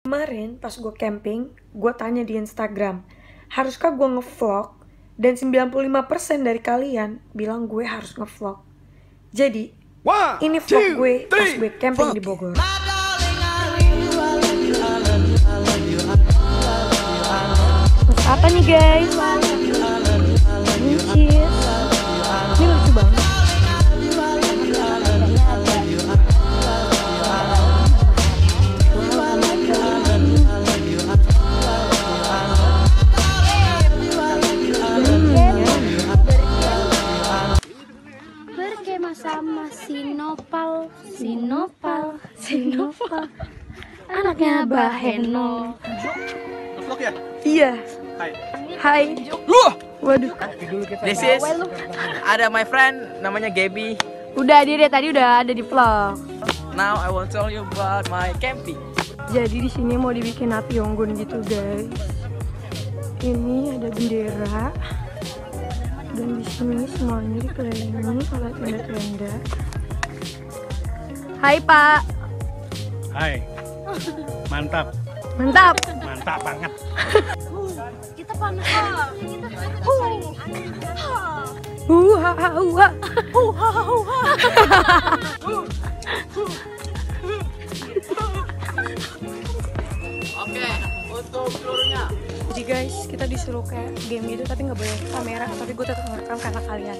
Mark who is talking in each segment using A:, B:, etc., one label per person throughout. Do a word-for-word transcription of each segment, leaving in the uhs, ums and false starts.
A: Kemarin pas gue camping, gue tanya di Instagram, haruskah gue ngevlog? Dan sembilan puluh lima persen dari kalian bilang gue harus ngevlog. Jadi, One, ini vlog two, gue pas three, gue camping fuck. Di Bogor. Terus apa nih guys? Buncit. Ini lucu banget.
B: Sama Sinopal, Sinopal, Sinopal, anaknya Abah Heno.
C: Vlog ya?
A: Iya.
C: Hai.
A: Hai.
C: Wah.
A: Waduh.
C: This is ada my friend namanya Gaby.
A: Udah dia dari tadi udah ada di vlog.
C: Now I will tell you about my camping.
A: Jadi di sini mau dibikin api unggun gitu guys. Ini ada bendera. Dan di sini semuanya dikelilingi oleh tenda-tenda. Hai Pak.
D: Hai. Mantap.
A: Mantap.
D: Mantap banget.
B: Kita panas lah.
A: Huha huha. Huha huha.
C: Oke, untuk seluruhnya.
A: Jadi guys, kita disuruh kayak game gitu tapi nggak boleh kamera, tapi gue tetap ngerekam karena kalian.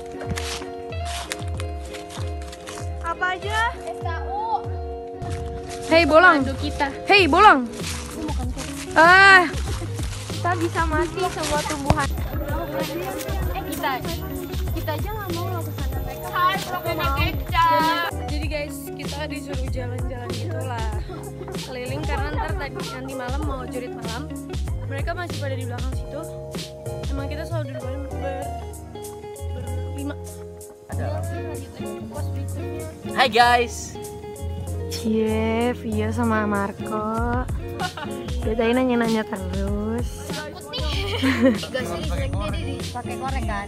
A: Apa aja?
B: S K U.
A: Hei bolang.
B: Kita.
A: Hei bolang. Ah,
B: Kita bisa mati semua tumbuhan. Eh kita, kita aja nggak mau loh kesana mereka. Hai, kecap.
A: jadi guys, kita disuruh jalan-jalan gitulah, keliling karena ntar tadi nanti malam mau jurit malam. Mereka masih pada di belakang situ. Emang kita selalu duluan ber berlima.
C: Hai guys.
A: Cie, Via sama Marco. Dia nanya-nanya terus.
B: Gak sih, jeleknya dia dipakai korek kan?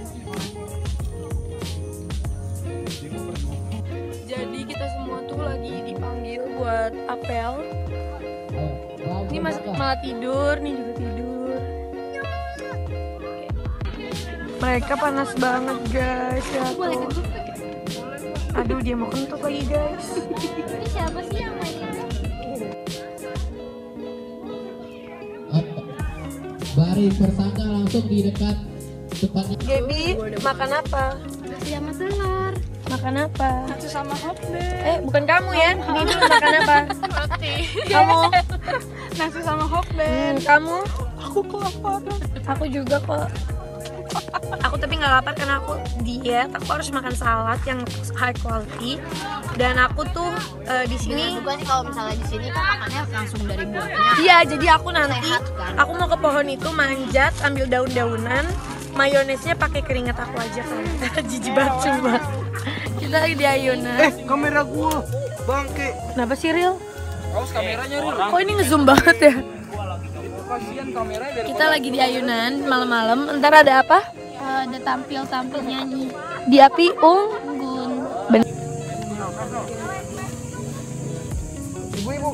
A: Jadi kita semua tuh lagi dipanggil buat apel. Ini mas malah tidur, nih juga tidur. Mereka panas banget guys ya tuh. Aduh dia mau kentut lagi guys.
B: Ini siapa sih yang mainnya?
E: Baris bersangka langsung di dekat tempatnya.
A: Gaby, makan apa?
B: Nasi sama telur.
A: Makan apa?
B: Nasi sama hotdog.
A: Eh bukan kamu ya, ini dulu makan apa?
B: Roti.
A: Kamu?
B: Nasi sama hotdog.
A: Hmm, kamu?
B: Aku kelapar.
A: Aku juga kok. Aku tapi nggak lapar karena aku diet. Aku harus makan salad yang high quality. Dan aku tuh uh, di sini.
B: Juga sih kalau misalnya di sini kan makannya langsung dari buahnya.
A: Iya, jadi aku nanti
B: Sehat, kan?
A: aku mau ke pohon itu manjat, ambil daun-daunan, mayonesnya pakai keringat aku aja kan. Jijik banget cuma. Kita lagi di ayunan.
D: Eh, kamera gua bangke.
A: Kenapa sih Ril?
C: Awas kameranya Ril.
A: Kok ini ngezoom banget ya?
C: Kasihan kamera dari.
A: Kita lagi di ayunan malam-malam. Ntar ada apa?
B: Uh, ada tampil-tampil nyanyi.
A: Di api unggun. Ben
C: Ibu-ibu.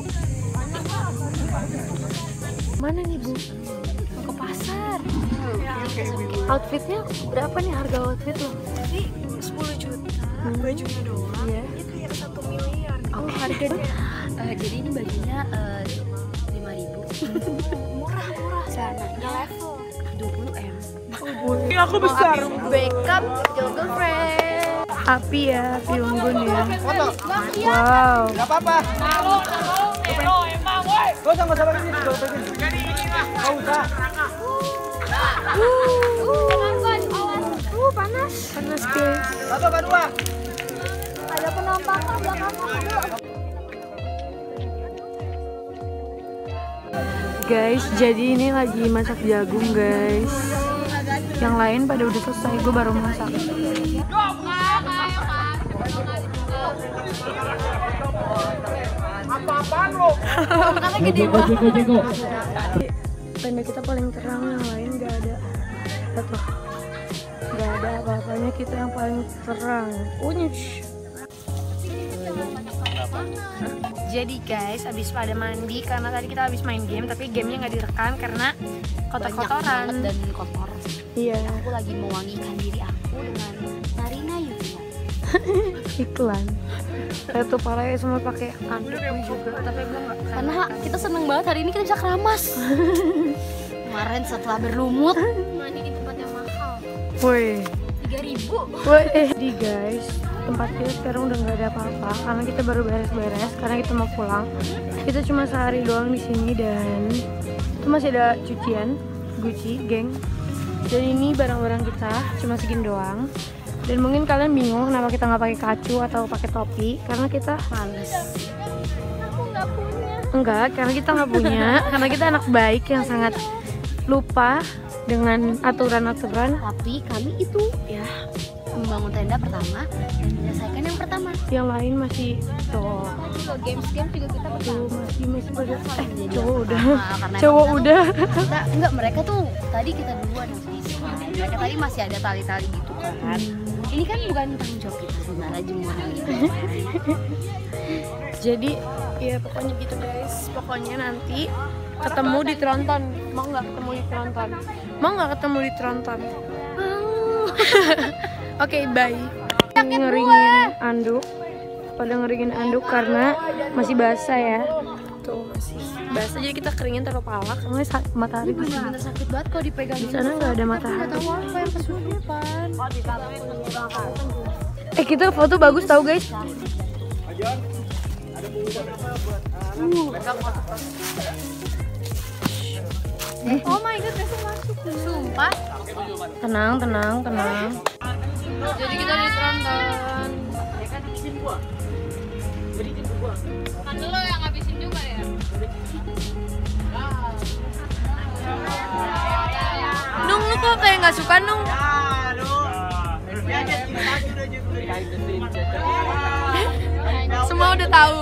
A: Mana nih Bu?
B: Mau ke pasar.
A: Outfitnya berapa nih harga outfit lo?
F: Jadi sepuluh juta, hmm. bajunya doang,
A: Iya.
F: ini kayak satu miliar.
A: Oh harganya?
B: Uh, jadi ini bajunya lima ribu.
F: Murah-murah.
B: Sananya
F: Level.
B: dua puluh ribu.
A: Ini aku besar.
B: Backup Jogo Friend.
A: Api ya, api unggun ya.
C: Foto.
A: Wow.
C: Enggak apa-apa. Halo, halo. Emang, woi. Gua sama sama ini, gua pengen. Jadi ini mah. Enggak usah.
A: Uh, panas. Panas guys.
C: Satu apa dua?
B: Ada penumpang di belakangnya.
A: Guys, jadi ini lagi masak jagung guys. Yang lain pada udah selesai, gue baru masak.
C: Apa-apaan lo?
A: Gede banget. Tenda kita paling terang, yang lain gak ada. Lihat loh, gak ada apa-apanya, kita yang paling terang. Unyush. Jadi guys, abis pada mandi karena tadi kita habis main game, tapi gamenya nggak direkam karena kotor-kotoran
B: dan kotor.
A: Iya.
B: Aku lagi mewangikan diri aku dengan Narina Yulia.
A: Iklan. Itu parah ya, semua pakai anduk juga, tapi gue nggak.
B: Karena kita seneng banget hari ini kita bisa keramas. Kemarin setelah berlumut mandi di tempat yang mahal.
A: Woi.
B: tiga ribu.
A: Woi, eh di guys. Tempat kita sekarang udah nggak ada apa-apa karena kita baru beres-beres karena kita mau pulang. Kita cuma sehari doang di sini dan itu masih ada cucian Gucci, geng. Dan ini barang-barang kita cuma segini doang. Dan mungkin kalian bingung kenapa kita nggak pakai kacu atau pakai topi karena kita males.
B: Aku nggak punya.
A: Enggak, karena kita nggak punya. Karena kita anak baik yang sangat lupa dengan aturan-aturan.
B: Tapi kami itu ya membangun tenda pertama dan menyelesaikan yang pertama.
A: Yang lain masih tuh.
B: Kalau games-games juga kita
A: Tuh masih masih pada eh
B: Jadi
A: cowok
B: yang
A: udah.
B: pertama, karena
A: Cowok
B: emang
A: udah.
B: kita enggak, mereka tuh tadi kita duluan yang selesai. Mereka tadi masih ada tali-tali gitu kan. Ini kan bukan tanggung jawab kita sebenarnya, jemuran gitu.
A: Jadi ya pokoknya gitu guys. Pokoknya nanti ketemu di Tronton. Mau nggak ketemu di Tronton? Mau nggak ketemu di Tronton? Oke, bye. Ngeringin anduk. Pada ngeringin anduk karena masih basah ya. Tuh masih basah, jadi kita keringin taruh pala karena sa- matahari di sini.
B: Bener sakit banget kalau dipegang.
A: Di sana nggak ada matahari.
B: Nggak tahu apa yang kesulitan depan.
A: Eh kita foto bagus tau guys.
B: Eh, oh my god, besok masuk. Sumpah.
A: Tenang, tenang, tenang.
B: Jadi kita di Tronton. Kan lo yang ngabisin juga ya?
A: Nung, lu kok kayak nggak suka Nung? Semua udah tahu.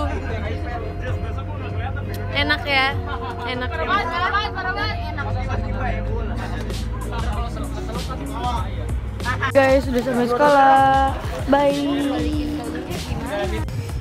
A: Enak ya, enak ya.
B: Parah banget, parah banget. Enak.
A: Guys, sudah sampai sekolah. Bye.